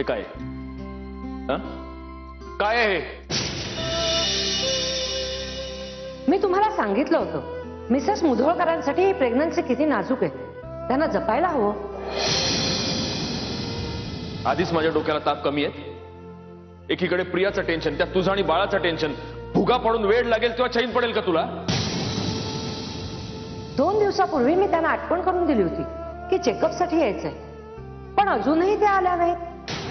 हे काय? काय आहे? मी तुम्हाला सांगितलं होतं मिसेस मुधोळकरांसाठी ही प्रेग्नन्सी किती नाजूक आहे, त्यांना जपायला हवं. आधीच माझ्या डोक्याला ताप कमी आहे. एकीकडे प्रियाचं टेन्शन, त्यात तुझं आणि बाळाचं टेन्शन. भुगा पडून वेळ लागेल तेव्हा चैन पडेल का तुला? 2 दिवसापूर्वी मी त्यांना आठवण करून दिली होती की चेकअपसाठी यायचंय, पण अजूनही त्या आल्या नाहीत.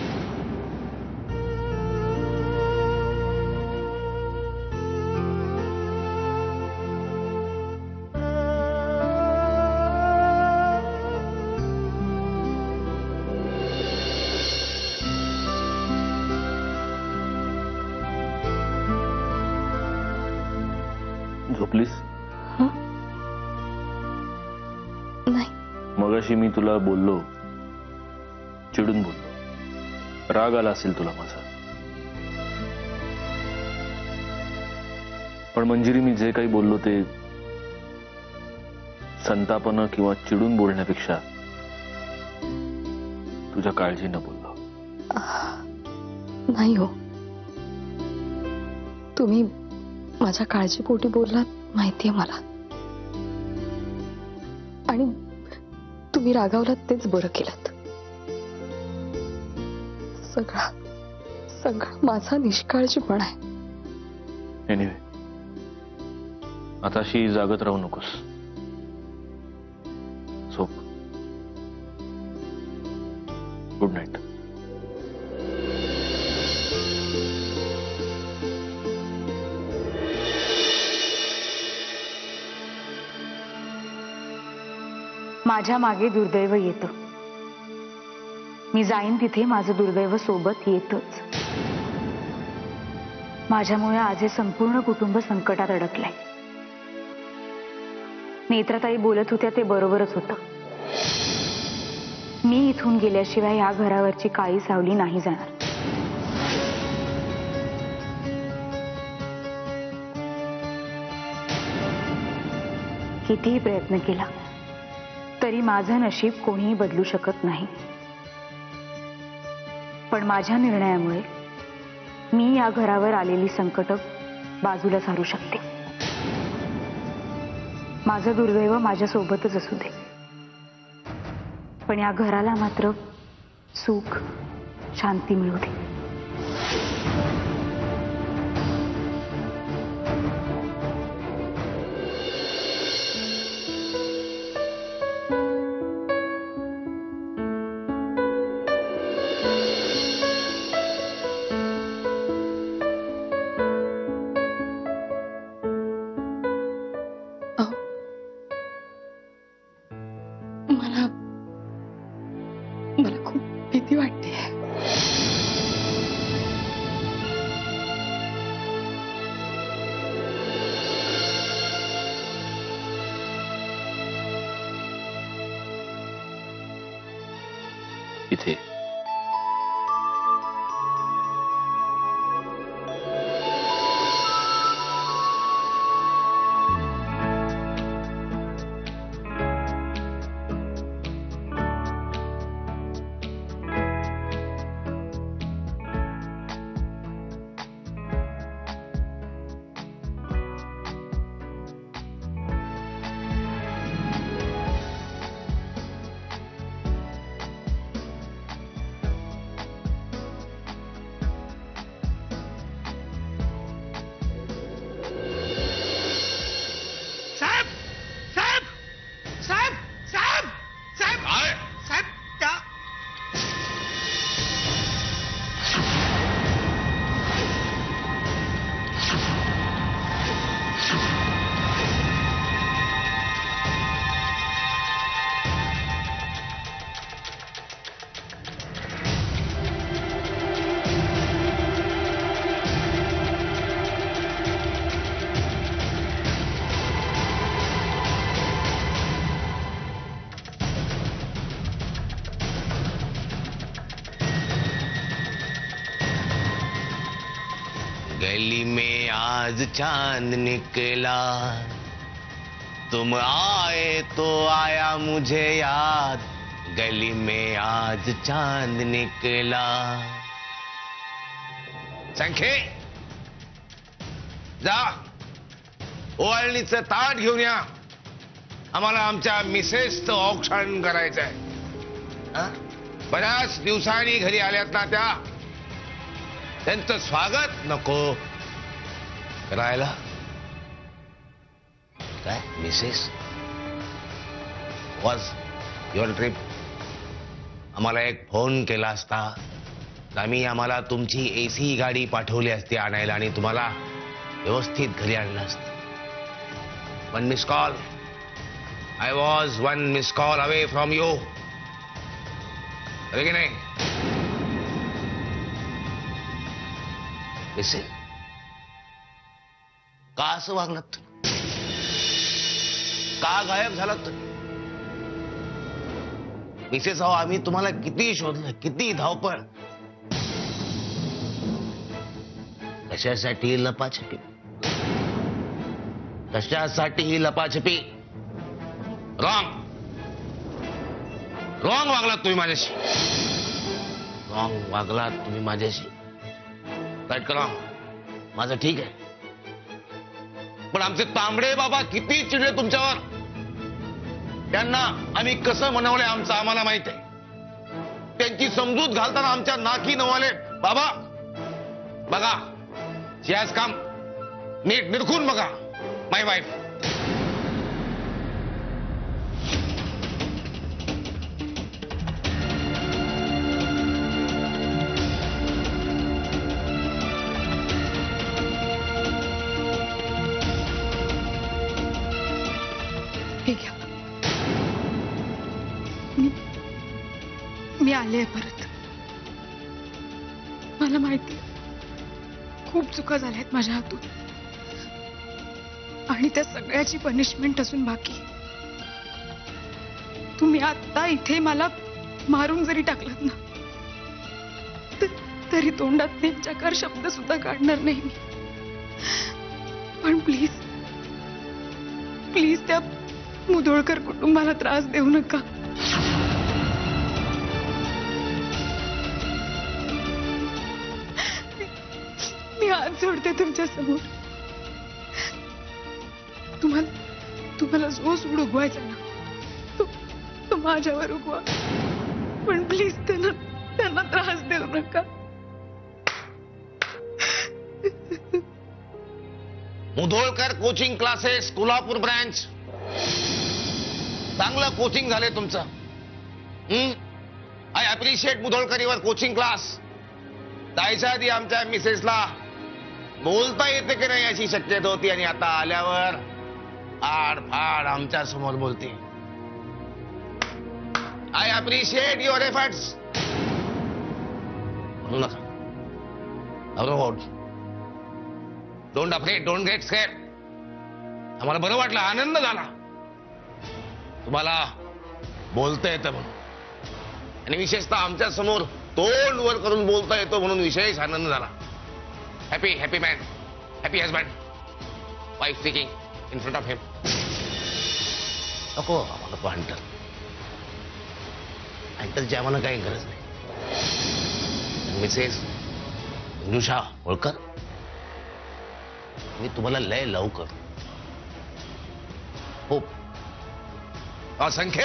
झोपलीस? नाही. मगाशी मी तुला बोललो, चिडून बोललो, राग आला असेल तुला माझा. पण मंजिरी, मी जे काही बोललो ते संतापानं किंवा चिडून बोलण्यापेक्षा तुझ्या काळजीनं बोललो. नाही हो, तुम्ही माझ्या काळजीपोटी बोललात माहितीये मला, आणि तुम्ही रागावलात तेच बरं केलं. सगळा माझा निष्काळजीपणा आहे. एनिवे, आता अशी जागत राहू नकोस. झोप. Good night. माझ्या मागे दुर्दैव येतं. मी जाईन तिथे माझं दुर्दैव सोबत येतच. माझ्यामुळे आज हे संपूर्ण कुटुंब संकटात अडकलंय. नेत्राताई बोलत होत्या ते बरोबरच होतं. मी इथून गेल्याशिवाय या घरावरची काळी सावली नाही जाणार. कितीही प्रयत्न केला तरी माझं नशीब कोणीही बदलू शकत नाही. पण माझ्या निर्णयामुळे मी या घरावर आलेली संकट बाजूला सारू शकते. माझं दुर्दैव माझ्या सोबतच असू दे, पण या घराला मात्र सुख शांती मिळू दे. मला खूप भीती वाटते. इथे गली में आज चांद निकला, तुम आए तो आया मुझे याद, गली में आज चांद निकला. संखे जा ओवाळणीचं ताट घेऊन या. आम्हाला आमच्या मिसेसचं औक्षण करायचंय. बऱ्याच दिवसांनी घरी आल्यात ना त्या, त्यांचं स्वागत नको करायला. काय मिसेस वॉज युअर ट्रिप? आम्हाला एक फोन केला असता तर आम्हाला तुमची एसी गाडी पाठवली असती आणायला आणि तुम्हाला व्यवस्थित घरी आणलं असतं. One miss call. I was one miss call away from you. की नाही मिसेस? का असं वागलात? का गायब झालात? मिसेस अहो, आम्ही तुम्हाला किती शोधलं, किती धावपळ. कशासाठी लपाछपी? कशासाठी लपाछपी? रॉंग वागलात तुम्ही माझ्याशी. रॉंग वागलात तुम्ही माझ्याशी. राईट का रॉंग? माझं ठीक आहे, पण आमचे तांबडे बाबा किती चिडले तुमच्यावर. त्यांना आम्ही कसं मनवलंय आमचं आम्हाला माहित आहे. त्यांची समजूत घालताना आमच्या नाकी नवाले. बाबा बघा, शी हॅज कम. नीट निरखून बघा माय वाईफ. हे घ्या. मी आले परत. मला माहिती खूप चुका झाल्यात माझ्या हातून आणि त्या सगळ्याची पनिशमेंट असून बाकी. तुम्ही आता इथे मला मारून जरी टाकलात ना तरी तोंडात त्यांच्याकार शब्द सुद्धा काढणार नाही मी. पण प्लीज प्लीज त्या मुधोळकर कुटुंबाला त्रास देऊ नका. मी हात जोडते तुमच्या समोर. तुम्हाला जो सूड उगवायचा ना तो माझ्यावर उगवा, पण प्लीज त्यांना त्रास देऊ नका. Mudholkar coaching classes Kolhapur branch. चांगलं कोचिंग झालंय तुमचं. I appreciate Mudholkar your coaching class. जायच्या आधी आमच्या मिसेसला बोलता येते की नाही अशी शक्यता होती आणि आता आल्यावर आडफाड आमच्या समोर बोलते. I appreciate your efforts. म्हणू नका. Don't afraid, don't get scared. आम्हाला बरं वाटलं, आनंद झाला तुम्हाला बोलता येतं म्हणून, आणि विशेषतः आमच्या समोर तोंड वर करून बोलता येतो म्हणून विशेष आनंद झाला. Happy happy man, happy husband. Wife speaking in front of him. नको आम्हाला तो अँटरची आम्हाला काही गरज नाही. मिसेस अनुषा होळकर, मी तुम्हाला लय लवकर खूप असंख्य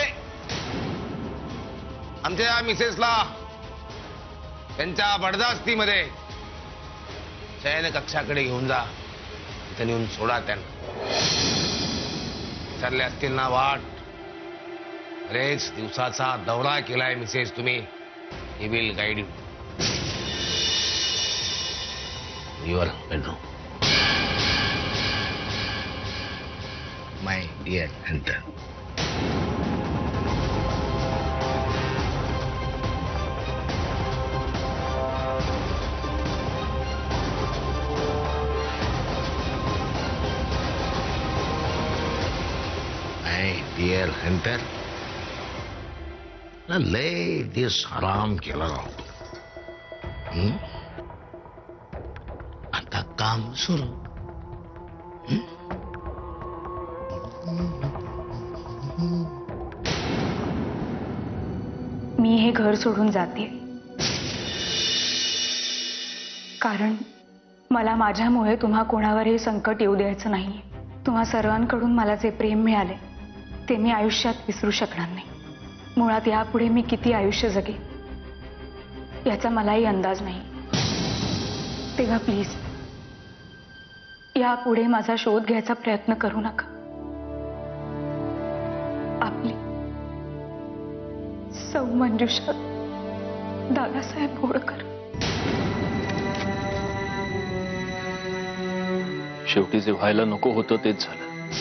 आमच्या मिसेसला त्यांच्या बडदास्तीमध्ये शयन कक्षाकडे घेऊन जा. तिथे नेऊन सोडा त्यांना. विसरले असतील ना वाट. बरेच दिवसाचा दौरा केलाय मिसेस तुम्ही. He will guide you. Your bedroom. My dear hunter. My dear hunter. ना लय दिवस आराम केला राहतो. आता काम सुरू. मी हे घर सोडून जाते, कारण मला माझ्यामुळे तुम्हा कोणावरही संकट येऊ द्यायचं नाही. तुम्हा सर्वांकडून मला जे प्रेम मिळाले ते मी आयुष्यात विसरू शकणार नाही. मुळात यापुढे मी किती आयुष्य जगेन याचा मलाही अंदाज नाही. तेव्हा प्लीज यापुढे माझा शोध घ्यायचा प्रयत्न करू नका. आपली सौ मंजुषा दादासाहेब होळकर. शेवटी जे व्हायला नको होतं तेच झालं.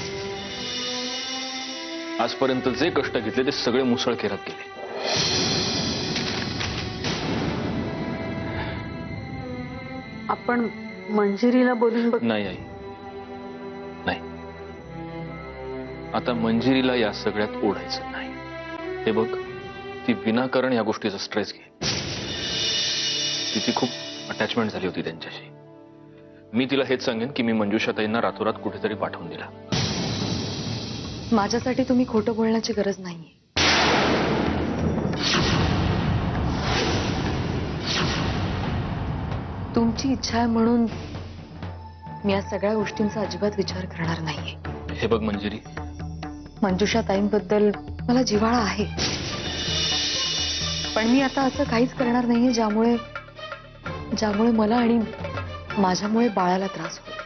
आजपर्यंत जे कष्ट घेतले ते सगळे मुसळखेरात गेले. आपण मंजिरीला बोलून बघ. नाही आई, नाही. आता मंजिरीला या सगळ्यात ओढायचं नाही. हे बघ, ती विनाकारण या गोष्टीचा स्ट्रेस घे. तिची खूप अटॅचमेंट झाली होती त्यांच्याशी. मी तिला हेच सांगेन की मी मंजुषाताईंना रातोरात कुठेतरी पाठवून दिला. माझ्यासाठी तुम्ही खोटं बोलण्याची गरज नाहीये. तुमची इच्छा आहे म्हणून मी या सगळ्या गोष्टींचा अजिबात विचार करणार नाहीये. हे बघ मंजिरी, मंजुषा ताईंबद्दल मला जिव्हाळा आहे, पण मी आता असं काहीच करणार नाहीये ज्यामुळे मला आणि माझ्यामुळे बाळाला त्रास होईल.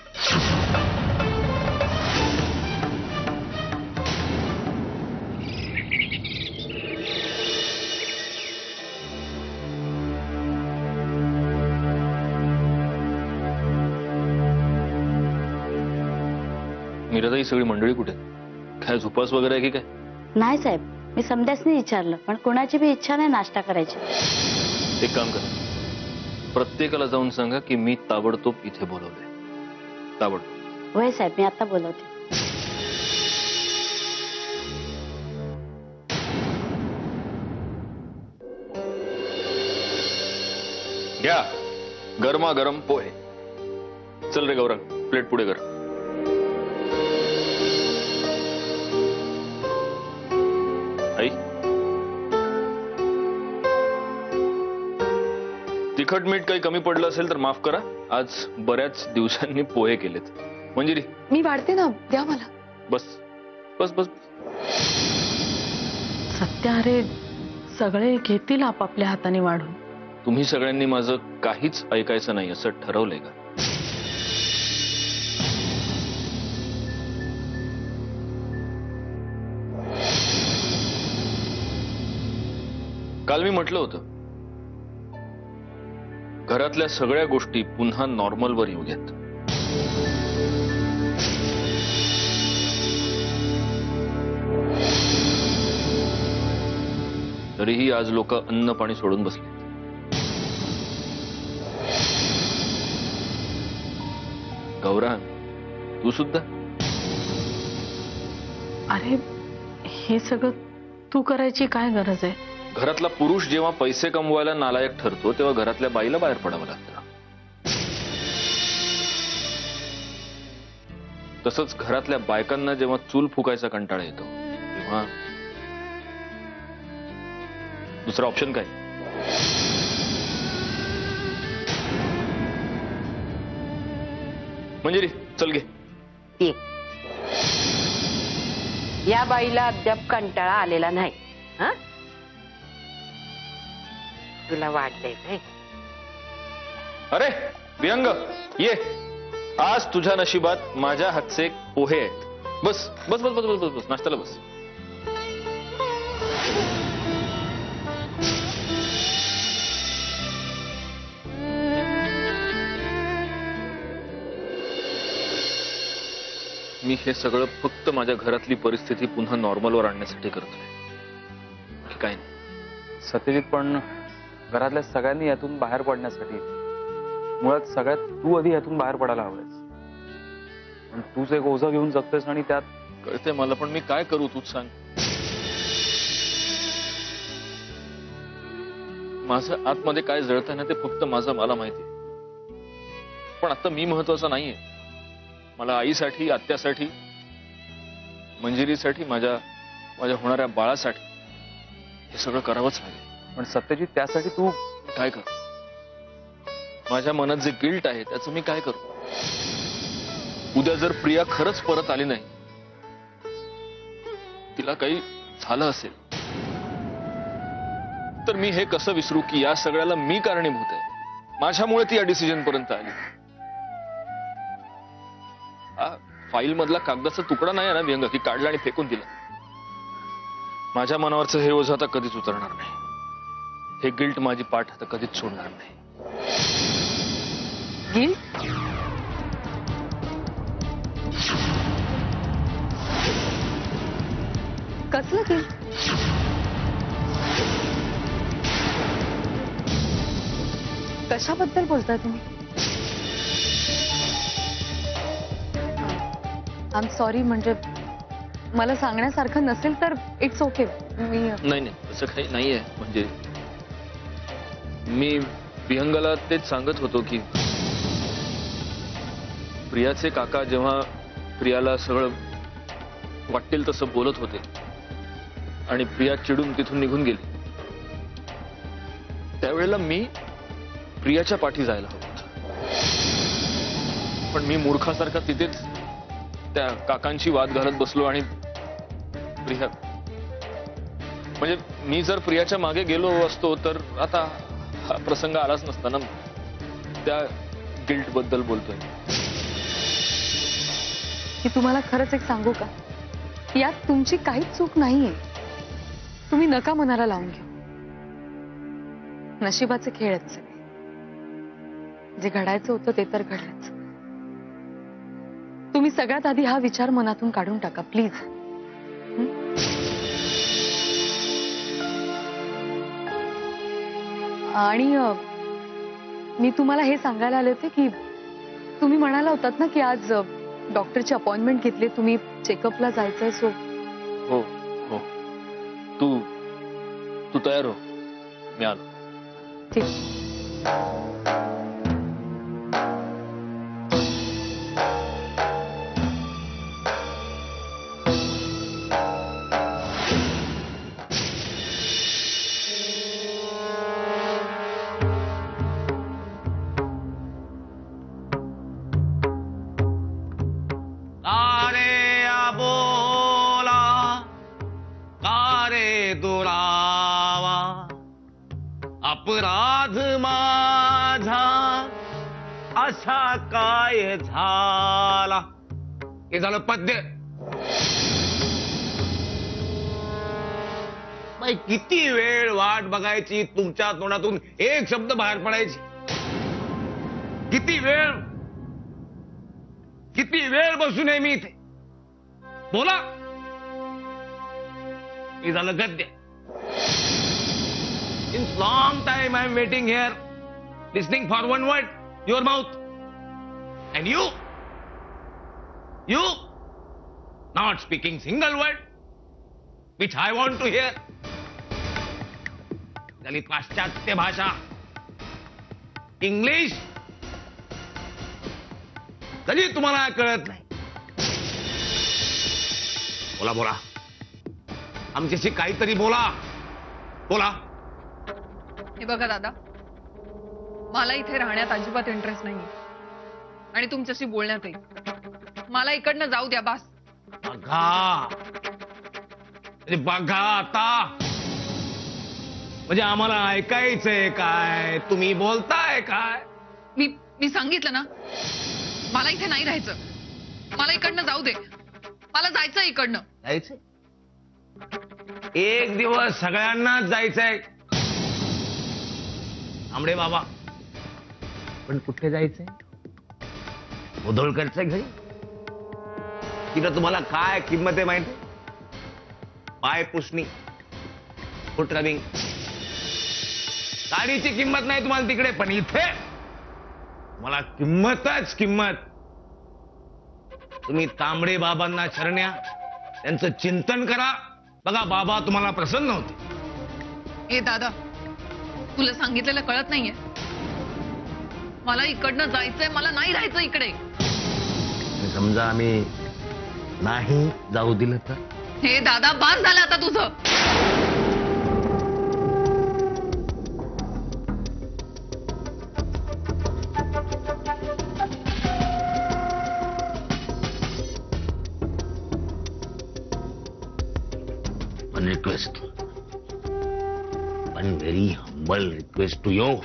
मीराताई, सगळी मंडळी कुठे? काय झुपास वगैरे आहे की काय? नाही साहेब, मी समध्यासनी विचारलं, पण कोणाची बी इच्छा नाही नाश्ता करायची. एक काम कर, प्रत्येकाला जाऊन सांगा की मी ताबडतोब इथे बोलवलंय. ताबडतोब. होय साहेब, मी आता बोलवते. घ्या गरमागरम पोहे. चल रे गौरंग, प्लेट पुढे कर. आई, तिखट मीठ काही कमी पडलं असेल तर माफ करा. आज बऱ्याच दिवसांनी पोहे केलेत. मंजिरी, मी वाढते ना, द्या मला. बस बस बस. सत्या, अरे सगळे घेतील आपापल्या हाताने वाढून. तुम्ही सगळ्यांनी माझं काहीच ऐकायचं नाही असं ठरवलंय का? काल मी म्हटलं होतं, घरातल्या सगळ्या गोष्टी पुन्हा नॉर्मलवर येऊ द्यात. तरीही आज लोक अन्न पाणी सोडून बसले. गौरांग, तू सुद्धा? अरे हे सगळं तू करायची काय गरज आहे? घरातला पुरुष जेव्हा पैसे कमवायला नालायक ठरतो तेव्हा घरातल्या बाईला बाहेर पडावं लागतं. तसंच घरातल्या बायकांना जेव्हा चूल फुकायचा कंटाळा येतो तेव्हा दुसरा ऑप्शन काय? मंजिरी, चल घे. ये. या बाईला अद्याप कंटाळा आलेला नाही. हा, तुला वाटलंय काय? अरे विहंग, ये. आज तुझ्या नशिबात माझ्या हातचे पोहे आहेत. बस बस बस बस बस बस बस, नाश्त्याला बस. मी हे सगळं फक्त माझ्या घरातली परिस्थिती पुन्हा नॉर्मलवर आणण्यासाठी करतोय, काय नाही. सत्यजित, पण घरातल्या सगळ्यांनी यातून बाहेर पडण्यासाठी मुळात सगळ्यात तू आधी यातून बाहेर पडायला हवंयस. पण तूच एक ओझं घेऊन जगतेस आणि त्यात. कळते मला, पण मी काय करू तूच सांग. माझं आतमध्ये काय जळतंय ना ते फक्त मला माहिती. पण आता मी महत्वाचा नाहीये. मला आईसाठी, आत्यासाठी, मंजिरीसाठी, माझ्या होणाऱ्या बाळासाठी हे सगळं करावंच लागेल. पण सत्यजित त्यासाठी तू काय करू? माझ्या मनात जे गिल्ट आहे त्याचं मी काय करू? उद्या जर प्रिया खरंच परत आली नाही, तिला काही झालं असेल, तर मी हे कसं विसरू की या सगळ्याला मी कारणीभूत आहे. माझ्यामुळे ती या डिसिजन पर्यंत आली. फाईल मधला कागदाचा तुकडा नाही आहे ना विहंग, की काढला आणि फेकून दिला. माझ्या मनावरचं हे ओझं आता कधीच उतरणार नाही. हे गिल्ट माझी पाठ आता कधीच सोडणार नाही. गिल्ट? कसलं गिल्ट? कशाबद्दल बोलताय तुम्ही? आय एम सॉरी, म्हणजे मला सांगण्यासारखं नसेल तर इट्स ओके. नाही असं काही नाहीये. म्हणजे मी विहंगला तेच सांगत होतो की प्रियाचे काका जेव्हा प्रियाला सगळं वाटेल तसं बोलत होते आणि प्रिया चिडून तिथून निघून गेली, त्यावेळेला मी प्रियाच्या पाठी जायला हवं होतं. पण मी मूर्खासारखा तिथेच त्या काकांची वाद घालत बसलो आणि प्रिया, म्हणजे मी जर प्रियाच्या मागे गेलो असतो तर आता हा प्रसंग आलाच नसता ना. त्या गिल्ट बद्दल बोलतोय. की तुम्हाला खरंच एक सांगू का, यात तुमची काहीच चूक नाहीये. तुम्ही नका मनाला लावून घेऊ. नशिबाचे खेळ आहेत सगळे. जे घडायचं होतं ते तर घडलंच. तुम्ही सगळ्यात आधी हा विचार मनातून काढून टाका प्लीज. आणि मी तुम्हाला हे सांगायला आले होते की तुम्ही म्हणाला होतात ना की आज डॉक्टरची अपॉइंटमेंट घेतली, तुम्ही चेकअपला जायचंय. सो हो हो, तू तयार हो, मी आलो. ठीक. अपराध माझा असा काय झाला. हे झालं पद्य. बाई, किती वेळ वाट बघायची तुमच्या तोंडातून एक शब्द बाहेर पडायची. किती वेळ बसून आहे मी इथे. बोला. हे झालं गद्य. Since long time I am waiting here, listening for one word, your mouth. And you not speaking single word, which I want to hear. दलित पाश्चात्य भाषा, इंग्लिश, कधी तुम्हाला कळत नाही. बोला. आमच्याशी काहीतरी बोला. हे बघा दादा, मला इथे राहण्यात अजिबात इंटरेस्ट नाही आणि तुमच्याशी बोलण्यातही. मला इकडनं जाऊ द्या बास. बघा आता, म्हणजे आम्हाला ऐकायचंय काय, तुम्ही बोलताय काय? मी सांगितलं ना, मला इथे नाही राहायचं. मला इकडनं जाऊ दे. मला जायचं इकडनं. जायचंय एक दिवस सगळ्यांनाच जायचंय. आंबडे बाबा, पण कुठे जायचंय? मुधोळकरच्या घरी. तिथं तुम्हाला काय किंमत आहे माहिती? पाय पुसणी, फुट रबिंग. गाडीची किंमत नाही तुम्हाला तिकडे, पण इथे मला किंमतच किंमत. तुम्ही तांबडे बाबांना शरण्या, त्यांचं चिंतन करा. बघा, बाबा तुम्हाला प्रसन्न होते. ए दादा, तुला सांगितलेलं कळत नाहीये. मला इकडनं जायचंय. मला नाही राहायचं इकडे. समजा आम्ही नाही जाऊ दिलं तर? हे दादा, बास झालं आता तुझं. One request, one very humble request to you,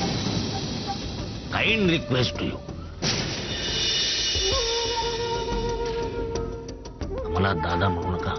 kind request to you. मला दादा म्हणू नका,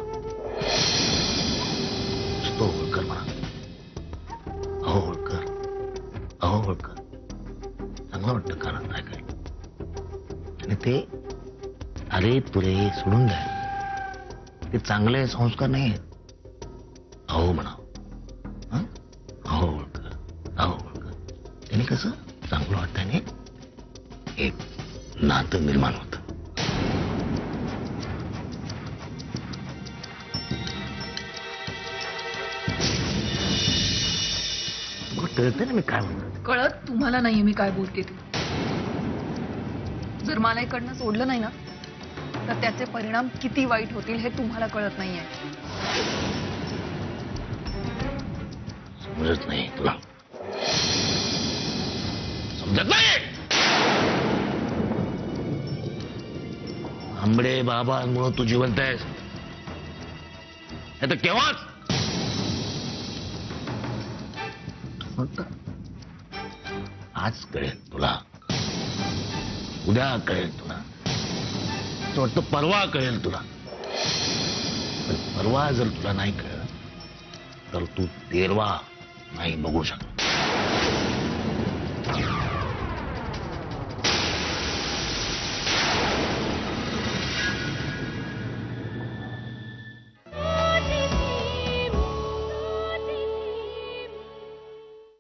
तो होळकर म्हणा. अहो होळकर, अहो होळकर, चांगलं वाटतं कारण ऐकायला. आणि ते अरे तुरे सोडून द्या, ते चांगले संस्कार नाही आहेत. अहो म्हणा, अहो होळकर, अहो होळकर. त्याने कसं चांगलं वाटतं आणि एक नातं निर्माण होतं. कळतं ना मी काय म्हणतो. कळत तुम्हाला नाही मी काय बोलते ते. जर मला इकडनं सोडलं नाही ना तर त्याचे परिणाम किती वाईट होतील हे तुम्हाला कळत नाहीये. समजत नाही तुला, समजत नाही. आंबडे बाबांमुळे तू जिवंत आहेस, नाही तर केव्हाच. आज कळेल तुला, उद्या कळेल तुला, असं वाटतं परवा कळेल तुला. पण परवा जर तुला नाही कळलं तर तू तेरवा नाही बघू शकत.